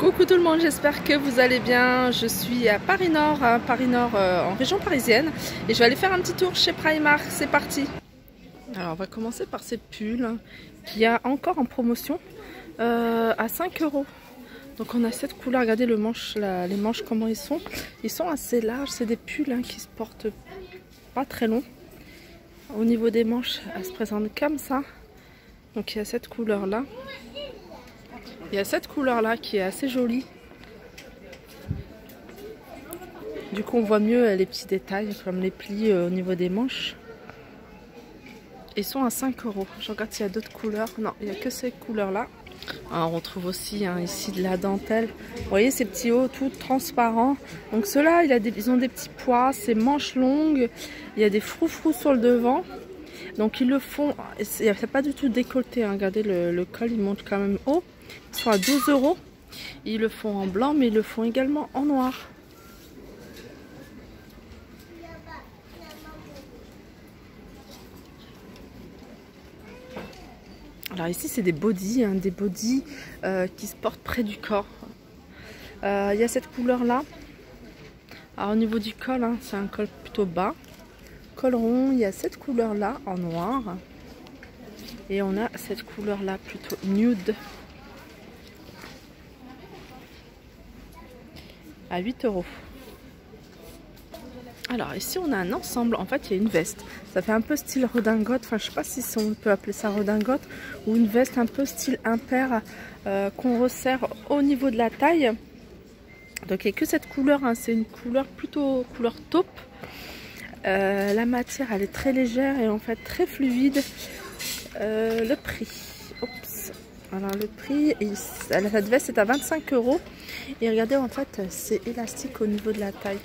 Coucou tout le monde, j'espère que vous allez bien. Je suis à Paris Nord, en région parisienne. Et je vais aller faire un petit tour chez Primark, c'est parti. Alors on va commencer par ces pulls qu'il y a encore en promotion à 5 €. Donc on a cette couleur, regardez le manche, les manches comment ils sont. Ils sont assez larges, c'est des pulls qui se portent pas très long. Au niveau des manches, elles se présentent comme ça. Donc il y a cette couleur là. Il y a cette couleur là qui est assez jolie. Du coup on voit mieux les petits détails comme les plis au niveau des manches. Ils sont à 5 €. Je regarde s'il y a d'autres couleurs. Non, il n'y a que ces couleurs là. Alors, on retrouve aussi ici de la dentelle. Vous voyez ces petits hauts tout transparents. Donc ceux-là ils ont des petits pois, c'est manches longues. Il y a des froufrous sur le devant. Donc ils le font, c'est pas du tout décolleté. Regardez le col, il monte quand même haut. Ils sont à 12 €. Ils le font en blanc, mais ils le font également en noir. Alors ici, c'est des bodys, qui se portent près du corps. Il y a cette couleur-là. Alors au niveau du col, c'est un col plutôt bas. Col rond, il y a cette couleur-là en noir. Et on a cette couleur-là plutôt nude. À 8 €. Alors ici on a un ensemble, en fait il y a une veste, ça fait un peu style redingote, enfin je sais pas si on peut appeler ça redingote, ou une veste un peu style impair qu'on resserre au niveau de la taille. Donc il n'y a que cette couleur, c'est une couleur plutôt couleur taupe. La matière elle est très légère et en fait très fluide. Le prix, oups. Alors le prix, cette veste est à 25 € et regardez en fait c'est élastique au niveau de la taille.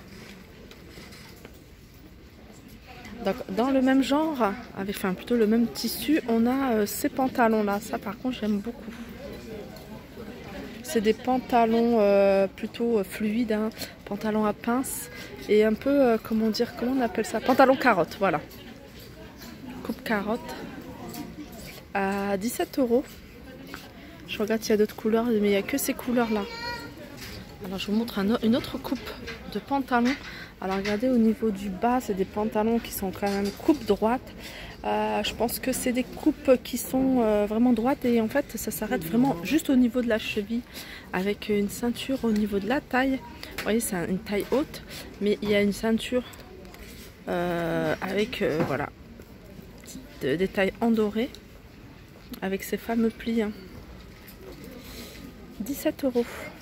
Donc, dans le même genre, plutôt le même tissu, on a ces pantalons là. Ça par contre j'aime beaucoup. C'est des pantalons plutôt fluides, pantalons à pince et un peu comment on appelle ça, pantalon carotte, voilà. Coupe carotte à 17 €. Je regarde s'il y a d'autres couleurs, mais il n'y a que ces couleurs là. Alors je vous montre une autre coupe de pantalon. Alors regardez au niveau du bas, c'est des pantalons qui sont quand même coupe droite. Je pense que c'est des coupes qui sont vraiment droites et en fait ça s'arrête vraiment juste au niveau de la cheville avec une ceinture au niveau de la taille. Vous voyez c'est une taille haute, mais il y a une ceinture avec voilà des tailles en doré avec ces fameux plis. 17 €.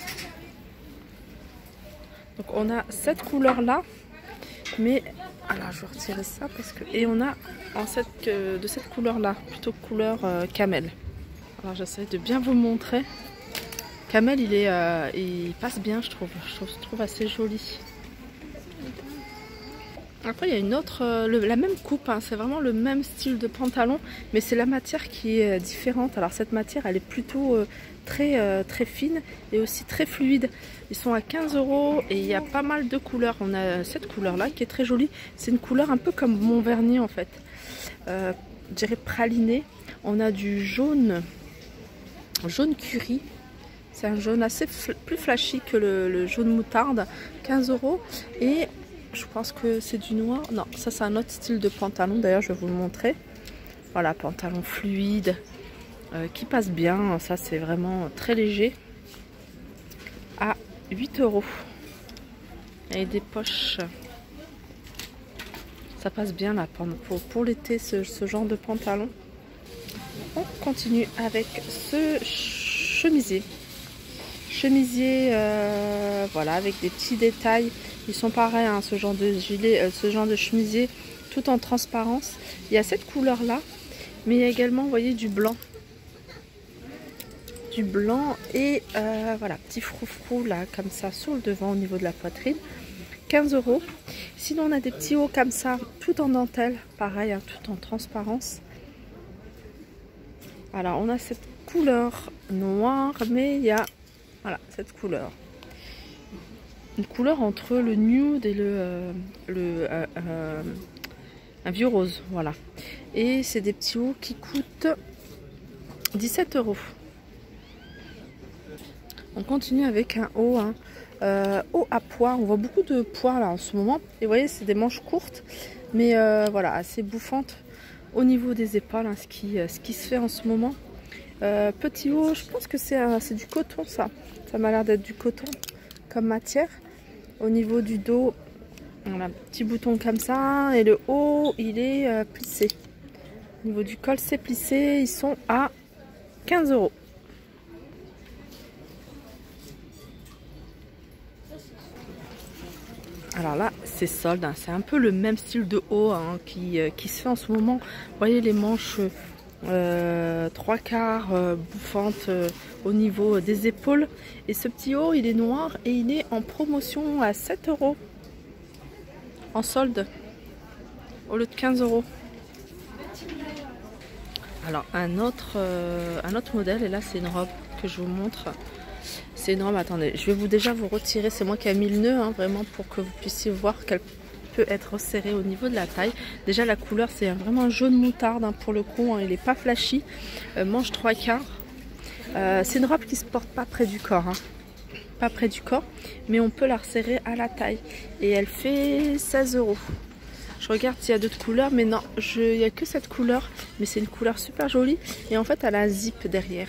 Donc on a cette couleur là, mais alors je vais retirer ça parce que et on a de cette couleur là, plutôt couleur camel. Alors j'essaie de bien vous montrer. Camel il passe bien je trouve assez joli. Après il y a une autre, la même coupe, c'est vraiment le même style de pantalon, mais c'est la matière qui est différente. Alors cette matière elle est plutôt très fine et aussi très fluide. Ils sont à 15 € et il y a pas mal de couleurs. On a cette couleur là qui est très jolie. C'est une couleur un peu comme mon vernis en fait. Je dirais praliné. On a du jaune curry. C'est un jaune assez plus flashy que le jaune moutarde. 15 € et je pense que c'est du noir. Non, ça c'est un autre style de pantalon. D'ailleurs, je vais vous le montrer. Voilà, pantalon fluide qui passe bien. Ça, c'est vraiment très léger. À 8 €. Et des poches. Ça passe bien là pour l'été, ce genre de pantalon. On continue avec ce chemisier. Voilà, avec des petits détails. Ils sont pareils, ce genre de gilet, ce genre de chemisier, tout en transparence. Il y a cette couleur là, mais il y a également, vous voyez, du blanc. Du blanc et voilà, petit froufrou là, comme ça, sur le devant au niveau de la poitrine. 15 €. Sinon, on a des petits hauts comme ça, tout en dentelle, pareil, tout en transparence. Alors, on a cette couleur noire, mais il y a, voilà, cette couleur. Une couleur entre le nude et un vieux rose, voilà. Et c'est des petits hauts qui coûtent 17 €. On continue avec un haut, hein. Haut à pois. On voit beaucoup de pois là en ce moment. Et vous voyez, c'est des manches courtes, mais voilà, assez bouffantes au niveau des épaules, hein, ce qui se fait en ce moment. Petit haut, je pense que c'est du coton ça. Ça m'a l'air d'être du coton comme matière. Au niveau du dos, on a un petit bouton comme ça. Et le haut, il est plissé. Au niveau du col, c'est plissé. Ils sont à 15 €. Alors là, c'est solde, hein. C'est un peu le même style de haut, hein, qui se fait en ce moment. Vous voyez les manches 3/4 bouffantes au niveau des épaules. Et ce petit haut, il est noir et il est en promotion à 7 € en solde au lieu de 15 €. Alors un autre modèle, et là c'est une robe que je vous montre. C'est une robe, attendez, je vais déjà vous retirer, c'est moi qui ai mis le nœud, hein, vraiment pour que vous puissiez voir qu'elle peut être serrée au niveau de la taille. Déjà la couleur c'est vraiment un jaune moutarde, hein, pour le coup, hein, il n'est pas flashy. Manche 3/4. C'est une robe qui se porte pas près du corps, hein. Pas près du corps, mais on peut la resserrer à la taille. Et elle fait 16 €. Je regarde s'il y a d'autres couleurs, mais non, il n'y a que cette couleur. Mais c'est une couleur super jolie. Et en fait, elle a un zip derrière.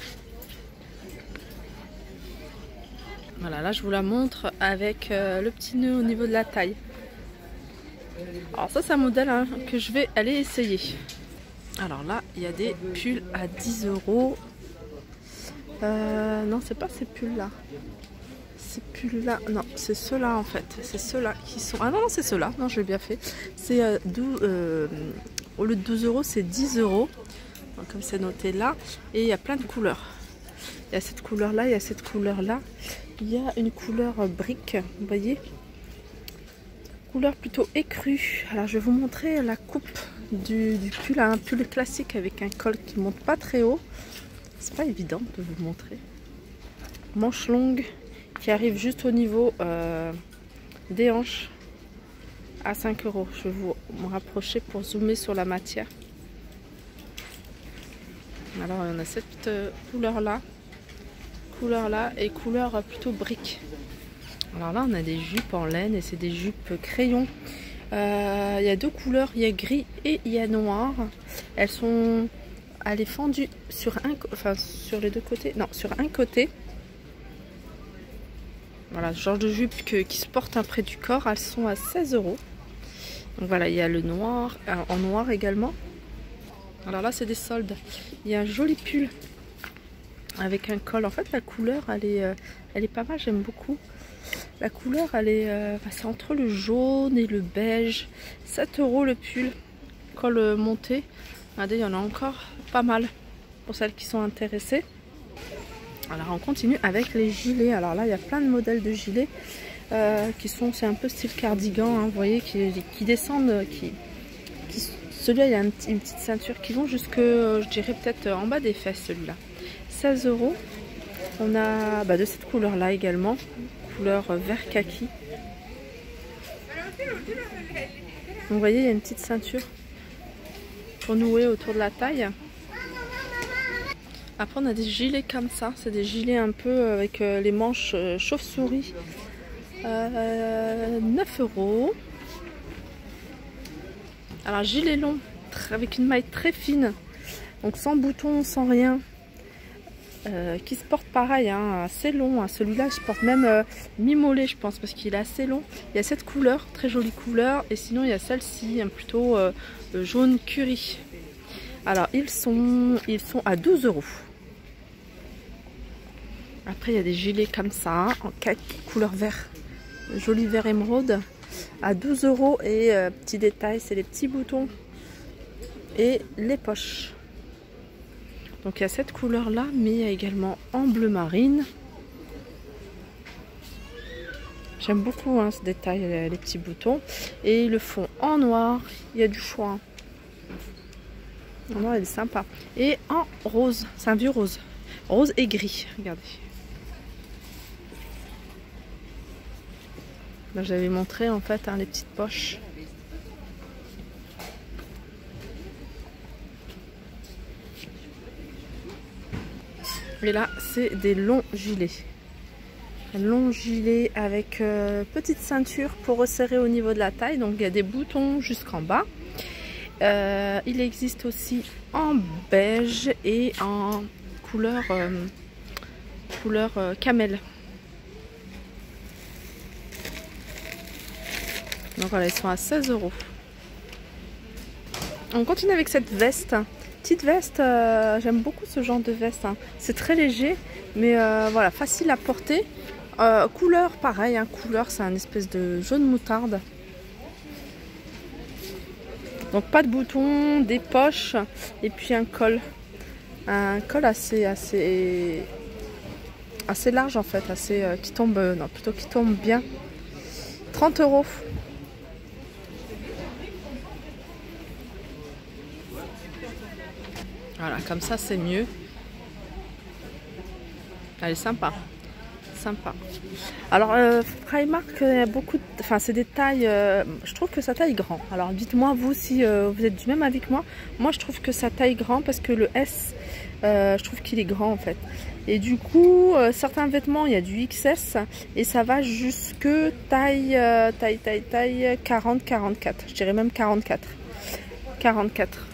Voilà, là je vous la montre avec le petit nœud au niveau de la taille. Alors ça, c'est un modèle, hein, que je vais aller essayer. Alors là, il y a des pulls à 10 €. Non, c'est pas ces pulls-là. Ces pulls-là, non, c'est ceux-là en fait. C'est ceux-là qui sont... Ah non, non, c'est ceux-là. Non, je l'ai bien fait. C'est au lieu de 12 €, c'est 10 €. Donc, comme c'est noté là. Et il y a plein de couleurs. Il y a cette couleur-là, il y a cette couleur-là. Il y a une couleur brique, vous voyez. Couleur plutôt écrue. Alors, je vais vous montrer la coupe du pull. Un pull classique avec un col qui monte pas très haut. C'est pas évident de vous montrer. Manche longue qui arrive juste au niveau des hanches à 5 €. Je vais vous me rapprocher pour zoomer sur la matière. Alors on a cette couleur là et couleur plutôt brique. Alors là on a des jupes en laine et c'est des jupes crayon. Il y a deux couleurs, il y a gris et il y a noir. Elle est fendue sur sur les deux côtés, non, sur un côté. Voilà, ce genre de jupe qui se porte près du corps, elles sont à 16 €. Donc voilà, il y a le noir, en noir également. Alors là, c'est des soldes. Il y a un joli pull avec un col. En fait, la couleur, elle est pas mal, j'aime beaucoup. La couleur, c'est entre le jaune et le beige. 7 € le pull, col monté. Regardez, il y en a encore pas mal pour celles qui sont intéressées. Alors on continue avec les gilets. Alors là il y a plein de modèles de gilets c'est un peu style cardigan, hein, vous voyez, qui descendent, celui-là il y a une petite ceinture qui vont jusque, je dirais peut-être en bas des fesses, celui-là. 16 €. On a de cette couleur là également, couleur vert kaki. Donc vous voyez, il y a une petite ceinture pour nouer autour de la taille. Après on a des gilets comme ça, c'est des gilets un peu avec les manches chauve-souris. 9 €. Alors gilet long avec une maille très fine, donc sans bouton, sans rien, qui se porte pareil, hein, assez long, hein. Celui-là je porte même mi-mollet je pense parce qu'il est assez long. Il y a cette couleur, très jolie couleur, et sinon il y a celle-ci, plutôt jaune curry. Alors ils sont à 12 €. Après il y a des gilets comme ça, en couleur vert, joli vert émeraude, à 12 €. Et petit détail, c'est les petits boutons et les poches. Donc il y a cette couleur là, mais il y a également en bleu marine. J'aime beaucoup, hein, ce détail, les petits boutons. Et ils le font en noir, il y a du choix. En noir, il est sympa. Et en rose, c'est un vieux rose. Rose et gris, regardez. Là, j'avais montré en fait, hein, les petites poches. Et là, c'est des longs gilets. long gilet avec petite ceinture pour resserrer au niveau de la taille. Donc il y a des boutons jusqu'en bas. Il existe aussi en beige et en couleur camel. Donc voilà, ils sont à 16 €. On continue avec cette veste. Petite veste, j'aime beaucoup ce genre de veste. Hein. C'est très léger, mais voilà, facile à porter. Couleur, pareil, hein, couleur, c'est un espèce de jaune moutarde. Donc pas de boutons, des poches et puis un col. Un col assez large en fait, qui tombe, non, plutôt qui tombe bien. 30 €. Voilà, comme ça c'est mieux. Elle est sympa. Sympa. Alors Primark, il y a beaucoup de... Enfin c'est des tailles, je trouve que ça taille grand. Alors dites-moi vous si vous êtes du même avis que moi. Moi je trouve que ça taille grand parce que le S, je trouve qu'il est grand en fait. Et du coup, certains vêtements, il y a du XS et ça va jusque taille 40-44. Je dirais même 44. 44.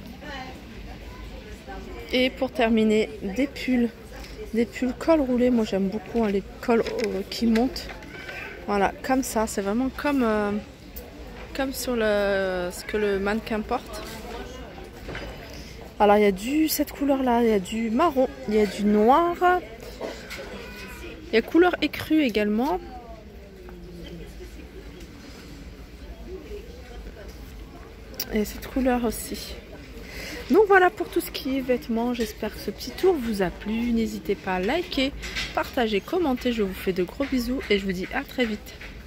Et pour terminer, des pulls. Des pulls col roulé, moi j'aime beaucoup hein, les cols qui montent. Voilà, comme ça, c'est vraiment comme sur ce que le mannequin porte. Alors il y a cette couleur là, il y a du marron, il y a du noir. Il y a couleur écrue également. Et cette couleur aussi. Donc voilà pour tout ce qui est vêtements, j'espère que ce petit tour vous a plu. N'hésitez pas à liker, partager, commenter. Je vous fais de gros bisous et je vous dis à très vite.